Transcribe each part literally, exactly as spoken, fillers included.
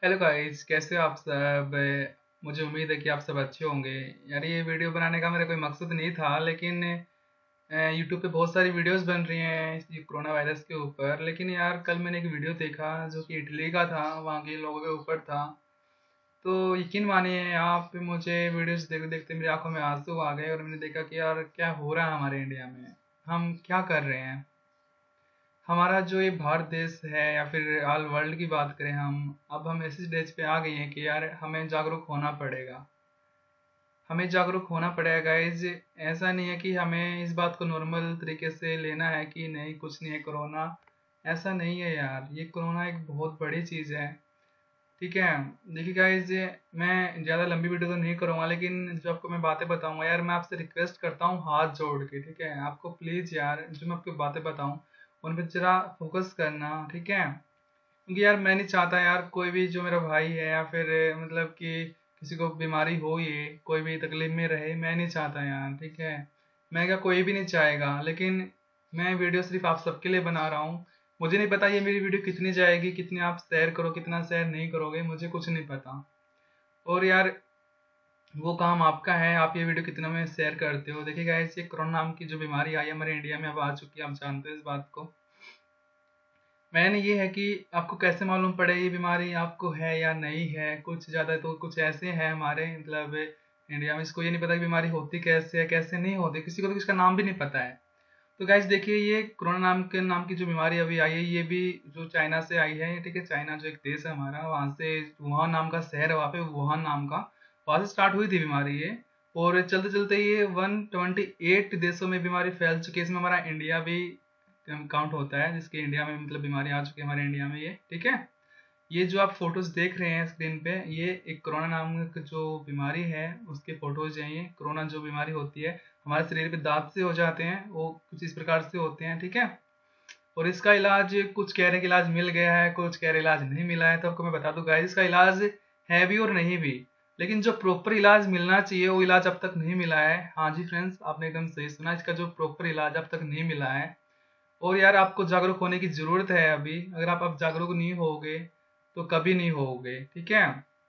Hello guys, कैसे हो आप सब। मुझे उम्मीद है कि आप सब अच्छे होंगे। यार ये वीडियो बनाने का मेरा कोई मकसद नहीं था, लेकिन यूट्यूब पे बहुत सारी वीडियोस बन रही हैं ये कोरोना वायरस के ऊपर। लेकिन यार कल मैंने एक वीडियो देखा जो कि इटली का था, वहाँ के लोगों के ऊपर था। तो यकीन मानिए आप, मुझे वीडियोस देखते देखते मेरी आंखों में आंसू आ गए और मैंने देखा कि यार क्या हो रहा है हमारे इंडिया में, हम क्या कर रहे हैं। हमारा जो ये भारत देश है या फिर ऑल वर्ल्ड की बात करें हम, अब हम ऐसी स्टेज पे आ गए हैं कि यार हमें जागरूक होना पड़ेगा। हमें जागरूक होना पड़ेगा गाइज। ऐसा नहीं है कि हमें इस बात को नॉर्मल तरीके से लेना है कि नहीं कुछ नहीं है कोरोना। ऐसा नहीं है यार, ये कोरोना एक बहुत बड़ी चीज़ है। ठीक है। देखिए गाइज, मैं ज़्यादा लंबी वीडियो तो नहीं करूँगा, लेकिन जो आपको मैं बातें बताऊंगा यार, मैं आपसे रिक्वेस्ट करता हूँ हाथ जोड़ के। ठीक है, आपको प्लीज़ यार जो मैं आपको बातें बताऊँ उन पर जरा फोकस करना। ठीक है, क्योंकि यार मैं नहीं चाहता यार कोई भी जो मेरा भाई है या फिर मतलब कि किसी को बीमारी हो, ये कोई भी तकलीफ में रहे, मैं नहीं चाहता यार। ठीक है, मैं क्या, कोई भी नहीं चाहेगा, लेकिन मैं वीडियो सिर्फ आप सबके लिए बना रहा हूँ। मुझे नहीं पता ये मेरी वीडियो कितनी जाएगी, कितनी आप शेयर करो, कितना शेयर नहीं करोगे, मुझे कुछ नहीं पता। और यार वो काम आपका है, आप ये वीडियो कितना में शेयर करते हो। देखिए गाइस, ये कोरोना नाम की जो बीमारी आई है हमारे इंडिया में, अब आ चुकी है, आप जानते हो इस बात को। मैंने ये है कि आपको कैसे मालूम पड़े ये बीमारी आपको है या नहीं है। कुछ ज़्यादा तो कुछ ऐसे हैं हमारे मतलब इंडिया में, इसको ये नहीं पता कि बीमारी होती कैसे है, कैसे नहीं होती, किसी को तो इसका नाम भी नहीं पता है। तो गाइस देखिए, ये कोरोना नाम के नाम की जो बीमारी अभी आई है, ये भी जो चाइना से आई है। ठीक है, चाइना जो एक देश है हमारा, वहाँ से वुहान नाम का शहर है, वहाँ पे वुहान नाम का, वहाँ से स्टार्ट हुई थी बीमारी ये। और चलते चलते ये वन ट्वेंटी एट देशों में बीमारी फैल चुकी है। इसमें हमारा इंडिया भी काउंट होता है, जिसके इंडिया में मतलब बीमारी आ चुकी है हमारे इंडिया में ये। ठीक है, ये जो आप फोटोज देख रहे हैं स्क्रीन पे, ये एक कोरोना नाम की जो बीमारी है उसके फोटोज हैं। ये कोरोना जो बीमारी होती है, हमारे शरीर पे दांत से हो जाते हैं, वो कुछ इस प्रकार से होते हैं। ठीक है, और इसका इलाज कुछ कह रहे हैं कि इलाज मिल गया है, कुछ कह रहे इलाज नहीं मिला है। तो आपको मैं बता दूं गाइस, इसका इलाज है भी और नहीं भी, लेकिन जो प्रॉपर इलाज मिलना चाहिए वो इलाज अब तक नहीं मिला है। हाँ जी फ्रेंड्स, आपने एकदम सही सुना, इसका जो प्रॉपर इलाज अब तक नहीं मिला है। और यार आपको जागरूक होने की जरूरत है अभी। अगर आप अब जागरूक नहीं होगे तो कभी नहीं होगे। ठीक है,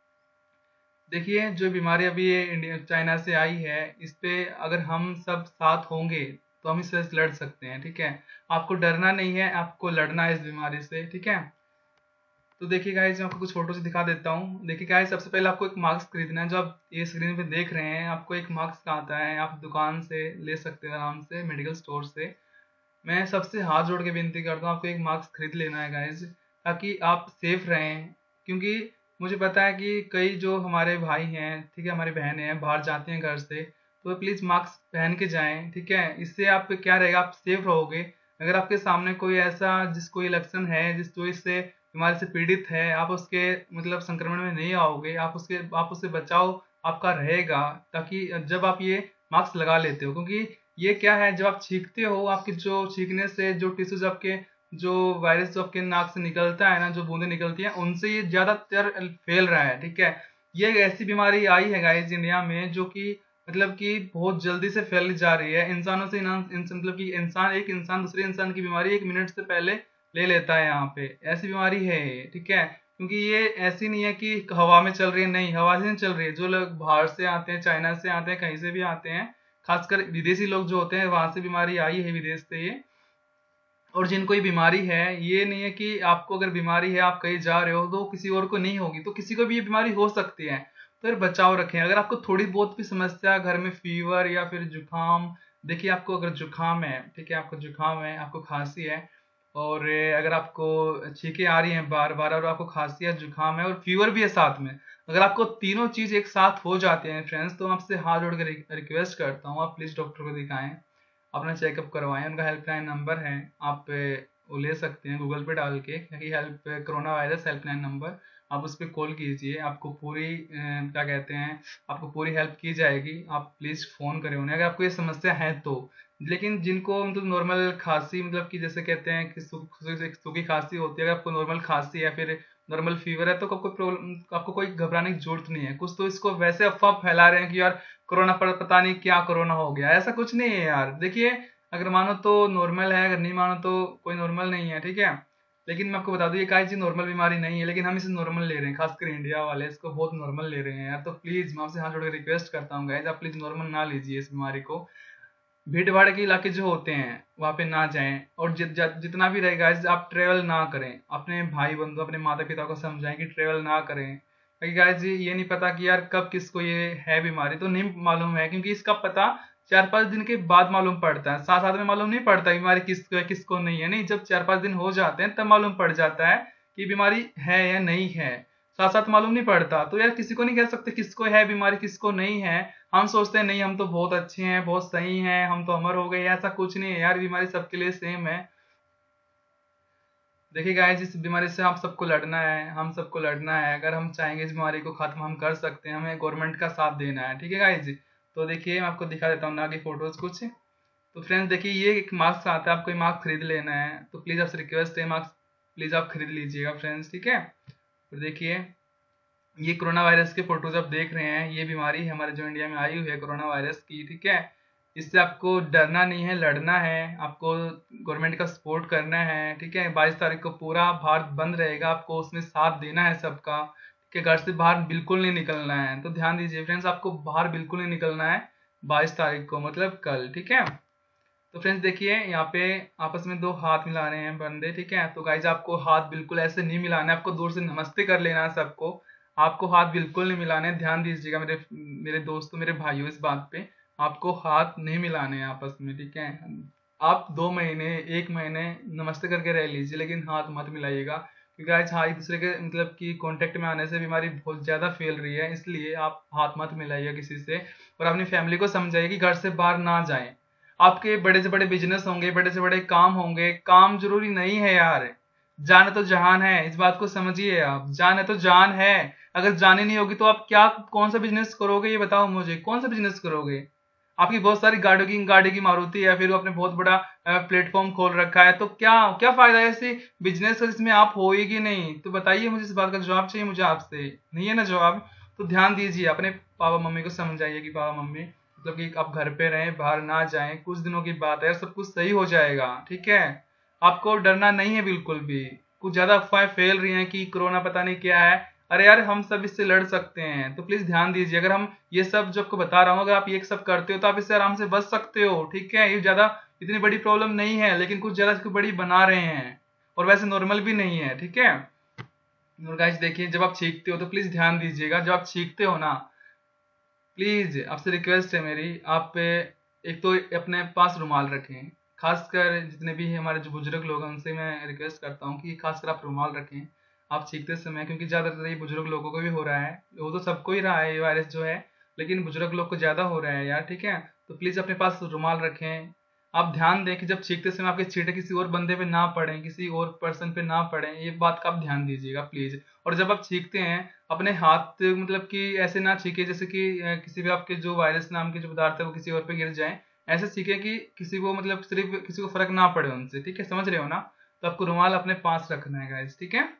देखिए जो बीमारी अभी ये इंडिया चाइना से आई है, इस पे अगर हम सब साथ होंगे तो हम इससे लड़ सकते हैं। ठीक है, आपको डरना नहीं है, आपको लड़ना है इस बीमारी से। ठीक है, तो देखिए गाइस, मैं आपको कुछ फोटोज दिखा देता हूँ। देखिए गाइस, सबसे पहले आपको एक मास्क खरीदना है, जो आप ये स्क्रीन पे देख रहे हैं। आपको एक मास्क आता है, आप दुकान से ले सकते हैं आराम से, मेडिकल स्टोर से। मैं सबसे हाथ जोड़ के विनती करता हूँ, आपको एक मास्क खरीद लेना है गाइज, ताकि आप सेफ रहें। क्योंकि मुझे पता है कि कई जो हमारे भाई हैं, ठीक है, हमारी बहनें हैं, बाहर जाते हैं घर से, तो प्लीज़ मास्क पहन के जाएं। ठीक है, इससे आप क्या रहेगा, आप सेफ रहोगे। अगर आपके सामने कोई ऐसा जिसको ये लक्षण है, जिस जो इससे बीमारी से पीड़ित है, आप उसके मतलब संक्रमण में नहीं आओगे, आप उसके आप उससे बचाव आपका रहेगा। ताकि जब आप ये मास्क लगा लेते हो, क्योंकि ये क्या है, जब आप छींकते हो, आपके जो छींकने से जो टिश्यूज आपके जो वायरस जो आपके नाक से निकलता है ना, जो बूंदें निकलती हैं, उनसे ये ज्यादातर फैल रहा है। ठीक है, ये एक ऐसी बीमारी आई है गाइस इंडिया में, जो कि मतलब कि बहुत जल्दी से फैल जा रही है इंसानों से। इंसान इंस, मतलब कि इंसान एक इंसान दूसरे इंसान की बीमारी एक मिनट से पहले ले लेता है। यहाँ पे ऐसी बीमारी है ये। ठीक है, क्योंकि ये ऐसी नहीं है कि हवा में चल रही है, नहीं, हवा से नहीं चल रही है। जो लोग बाहर से आते हैं, चाइना से आते हैं, कहीं से भी आते हैं, खासकर विदेशी लोग जो होते हैं, वहां से बीमारी आई है विदेश से ये। और जिनको ये बीमारी है, ये नहीं है कि आपको अगर बीमारी है, आप कहीं जा रहे हो तो किसी और को नहीं होगी, तो किसी को भी ये बीमारी हो सकती है। तो फिर बचाव रखें। अगर आपको थोड़ी बहुत भी समस्या घर में, फीवर या फिर जुकाम, देखिए आपको अगर जुकाम है, ठीक है, आपको जुकाम है, आपको खांसी है, और अगर आपको छींकें आ रही हैं बार बार, और आपको खांसी है, जुकाम है और फीवर भी है साथ में, अगर आपको तीनों चीज एक साथ हो जाते हैं फ्रेंड्स, तो मैं आपसे हाथ जोड़ कर रिक्वेस्ट करता हूँ, आप प्लीज डॉक्टर को दिखाएं, अपना चेकअप करवाएं। उनका हेल्पलाइन नंबर है, आप ए, वो ले सकते हैं गूगल पे डाल के, कि help corona virus helpline number, आप उस पर कॉल कीजिए। आपको पूरी अ, क्या कहते हैं, आपको पूरी हेल्प की जाएगी। आप प्लीज़ फ़ोन करें उन्हें अगर आपको ये समस्या है तो। लेकिन जिनको मतलब नॉर्मल खांसी, मतलब कि जैसे कहते हैं कि सू, सू, सूखी खांसी होती है, अगर आपको नॉर्मल खांसी या फिर नॉर्मल फीवर है, तो आपको प्रॉब्लम, आपको कोई घबराने की जरूरत नहीं है। कुछ तो इसको वैसे अफवाह फैला रहे हैं कि यार कोरोना पर पता नहीं क्या कोरोना हो गया, ऐसा कुछ नहीं है यार। देखिए, अगर मानो तो नॉर्मल है, अगर नहीं मानो तो कोई नॉर्मल नहीं है। ठीक है, लेकिन मैं आपको बता दूं ये काहे चीज नॉर्मल बीमारी नहीं है, लेकिन हम इसे नॉर्मल ले रहे हैं, खासकर इंडिया वाले इसको बहुत नॉर्मल ले रहे हैं यार। तो प्लीज मैं आपसे हाथ जोड़ के रिक्वेस्ट करता हूँ गाइज, आप प्लीज नॉर्मल ना लीजिए इस बीमारी को। भीड़ भाड़ के इलाके जो होते हैं वहां पे ना जाएं, और जि, जि, जितना भी रहेगा आप ट्रेवल ना करें। अपने भाई बंधु अपने माता पिता को समझाएं कि ट्रेवल ना करें, क्योंकि गाइज ये नहीं पता कि यार कब किसको ये है बीमारी, तो नहीं मालूम है, क्योंकि इसका पता चार पांच दिन के बाद मालूम पड़ता है। साथ साथ में मालूम नहीं पड़ता बीमारी किसको है किसको नहीं है, नहीं जब चार पांच दिन हो जाते हैं तब मालूम पड़ जाता है कि बीमारी है या नहीं है, साथ साथ मालूम नहीं पड़ता। तो यार किसी को नहीं कह सकते किसको है बीमारी किसको नहीं है। हम सोचते हैं नहीं हम तो बहुत अच्छे हैं बहुत सही हैं हम तो अमर हो गए, ऐसा कुछ नहीं है यार, बीमारी सबके लिए सेम है। देखिए गाइस इस बीमारी से आप सबको लड़ना है, हम सबको लड़ना है। अगर हम चाहेंगे इस बीमारी को खत्म हम कर सकते हैं, हमें गवर्नमेंट का साथ देना है, ठीक है गाइस। तो देखिए मैं आपको दिखा देता हूँ ना की फोटोज कुछ। तो फ्रेंड्स देखिए ये एक मास्क आता है, आपको ये मास्क खरीद लेना है, तो प्लीज आपसे रिक्वेस्ट है मास्क प्लीज आप खरीद लीजिएगा फ्रेंड्स, ठीक है। तो देखिए ये कोरोना वायरस के फोटोज आप देख रहे हैं, ये बीमारी हमारे जो इंडिया में आई हुई है कोरोना वायरस की, ठीक है। इससे आपको डरना नहीं है, लड़ना है, आपको गवर्नमेंट का सपोर्ट करना है, ठीक है। बाईस तारीख को पूरा भारत बंद रहेगा, आपको उसमें साथ देना है सबका, ठीक है। घर से बाहर बिल्कुल नहीं निकलना है, तो ध्यान दीजिए फ्रेंड्स आपको बाहर बिल्कुल नहीं निकलना है बाईस तारीख को, मतलब कल, ठीक है। तो फ्रेंड्स देखिए यहाँ पे आपस में दो हाथ मिला रहे हैं बंदे, ठीक है। तो गाइज आपको हाथ बिल्कुल ऐसे नहीं मिलाना है, आपको दूर से नमस्ते कर लेना है सबको, आपको हाथ बिल्कुल नहीं मिलाने हैं। ध्यान दीजिएगा मेरे मेरे दोस्तों मेरे भाइयों इस बात पे, आपको हाथ नहीं मिलाने हैं आपस में, ठीक है। आप दो महीने एक महीने नमस्ते करके रह लीजिए, लेकिन हाथ मत मिलाइएगा, क्योंकि आज हाँ एक दूसरे के मतलब कि कांटेक्ट में आने से बीमारी बहुत ज्यादा फैल रही है, इसलिए आप हाथ मत मिलाइए किसी से। और अपनी फैमिली को समझाइए कि घर से बाहर ना जाएं। आपके बड़े से बड़े बिजनेस होंगे बड़े से बड़े काम होंगे, काम जरूरी नहीं है यार, जान है तो जहान है, इस बात को समझिए आप, जान है तो जान है। अगर जान ही नहीं होगी तो आप क्या कौन सा बिजनेस करोगे ये बताओ मुझे, कौन सा बिजनेस करोगे। आपकी बहुत सारी गाड़ियों की गाड़ी की मारुति है, फिर आपने बहुत बड़ा प्लेटफॉर्म खोल रखा है, तो क्या क्या फायदा है ऐसे बिजनेस का जिसमें आप होएगी नहीं। तो बताइए मुझे, इस बात का जवाब चाहिए मुझे आपसे, नहीं है ना जवाब। तो ध्यान दीजिए अपने पापा मम्मी को समझाइए कि पापा मम्मी मतलब कि आप घर पे रहें बाहर ना जाएं, कुछ दिनों की बात है, सब कुछ सही हो जाएगा, ठीक है। आपको डरना नहीं है बिल्कुल भी। कुछ ज्यादा अफवाहें फैल रही हैं कि कोरोना पता नहीं क्या है, अरे यार हम सब इससे लड़ सकते हैं, तो प्लीज ध्यान दीजिए। अगर हम ये सब जो आपको बता रहा हूँ अगर आप ये सब करते हो तो आप इससे आराम से बच सकते हो, ठीक है। ये ज्यादा इतनी बड़ी प्रॉब्लम नहीं है, लेकिन कुछ ज्यादा इसको बड़ी बना रहे हैं, और वैसे नॉर्मल भी नहीं है, ठीक है। और गाइस देखिए जब आप छींकते हो तो प्लीज ध्यान दीजिएगा, जब आप छींकते हो ना प्लीज आपसे रिक्वेस्ट है मेरी, आप एक तो अपने पास रुमाल रखें, खासकर जितने भी हमारे जो बुजुर्ग लोग हैं उनसे मैं रिक्वेस्ट करता हूँ कि खासकर आप रुमाल रखें आप छींकते समय, क्योंकि ज्यादातर ये बुजुर्ग लोगों को भी हो रहा है, वो तो सबको ही रहा है ये वायरस जो है, लेकिन बुजुर्ग लोग को ज्यादा हो रहा है यार, ठीक है। तो प्लीज अपने पास रुमाल रखें। आप ध्यान दें कि जब छींकते समय आपके छींटे किसी और बंदे पे ना पड़े, किसी और पर्सन पे ना पड़े, ये बात का आप ध्यान दीजिएगा प्लीज। और जब आप छींकते हैं अपने हाथ मतलब कि ऐसे ना छींके जैसे कि किसी भी आपके जो वायरस नाम के जो पदार्थ है वो किसी और पे गिर जाए, ऐसे छींके कि किसी को मतलब सिर्फ किसी को फर्क ना पड़े उनसे, ठीक है, समझ रहे हो ना। तो आपको रुमाल अपने पास रखना है गाइस, ठीक है।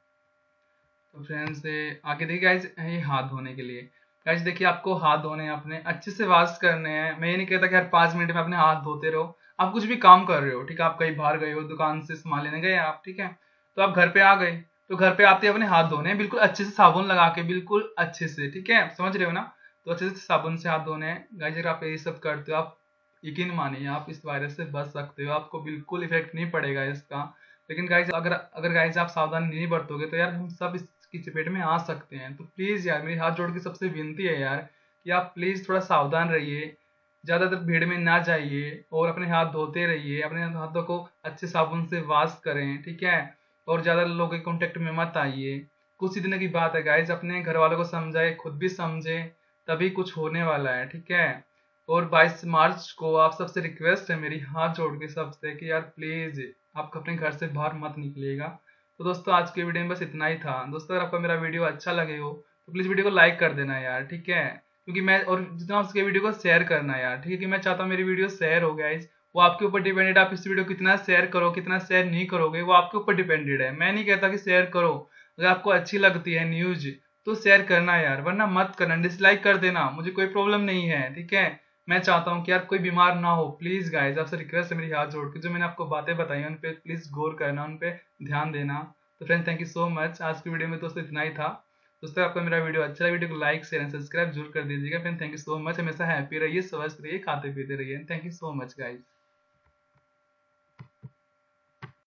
तो फ्रेंड्स आगे देखिए गाइस ये हाथ धोने के लिए, गाइस देखिए आपको हाथ धोने हैं अपने अच्छे से वॉश करने हैं। मैं ये नहीं कहता कि हर पांच मिनट में अपने हाथ धोते रहो, आप कुछ भी काम कर रहे हो, ठीक है, आप कहीं बाहर गए हो दुकान से सामान लेने गए आप, ठीक है, तो आप घर पे आ गए तो घर पे आते अपने हाथ धोने हैं बिल्कुल अच्छे से साबुन लगा के, बिल्कुल अच्छे से, ठीक है, समझ रहे हो ना। तो अच्छे से साबुन से हाथ धोने हैं गाइस। अगर आप ये सब करते हो आप यकीन मानिए आप इस वायरस से बच सकते हो, आपको बिल्कुल इफेक्ट नहीं पड़ेगा इसका। लेकिन गाइस अगर अगर गाइस आप सावधानी नहीं बरतोगे तो यार हम सब इसकी चपेट में आ सकते हैं। तो प्लीज यार मेरी हाथ जोड़ के सबसे विनती है यार कि आप प्लीज थोड़ा सावधान रहिए, ज्यादातर भीड़ में ना जाइए, और अपने हाथ धोते रहिए, अपने हाथों को अच्छे साबुन से वॉश करें, ठीक है। और ज्यादा लोगों के कांटेक्ट में मत आइए। कुछ ही दिनों की बात है गाइस, अपने घर वालों को समझाए खुद भी समझे, तभी कुछ होने वाला है, ठीक है। और बाईस मार्च को आप सबसे रिक्वेस्ट है मेरी हाथ जोड़ के सबसे कि यार प्लीज आप अपने घर से बाहर मत निकलिएगा। तो दोस्तों आज के वीडियो में बस इतना ही था। दोस्तों अगर आपको मेरा वीडियो अच्छा लगे हो तो प्लीज वीडियो को लाइक कर देना यार, ठीक है, क्योंकि मैं और जितना उसके वीडियो को शेयर करना यार, ठीक है, कि मैं चाहता हूँ मेरी वीडियो शेयर हो गाइस। वो आपके ऊपर डिपेंडेड, आप इस वीडियो कितना शेयर करो कितना शेयर नहीं करोगे वो आपके ऊपर डिपेंडेड है। मैं नहीं कहता कि शेयर करो, अगर आपको अच्छी लगती है न्यूज तो शेयर करना यार, वरना मत करना, डिसलाइक कर देना, मुझे कोई प्रॉब्लम नहीं है, ठीक है। मैं चाहता हूँ कि यार कोई बीमार ना हो। प्लीज़ गाइज आपसे रिक्वेस्ट है मेरी हाथ जोड़ के, जो मैंने आपको बातें बताई उन पे प्लीज़ गौर करना, उन पे ध्यान देना। तो friends thank you so much. आज की वीडियो में दोस्तों इतना ही था। दोस्तों आपको मेरा वीडियो अच्छा लगा, वीडियो को लाइक शेयर एंड सब्सक्राइब जरूर कर दीजिएगा। Friend thank you so much. हमेशा हैप्पी रहिए, स्वस्थ रहिए, खाते पीते रहिए। Thank you so much guys.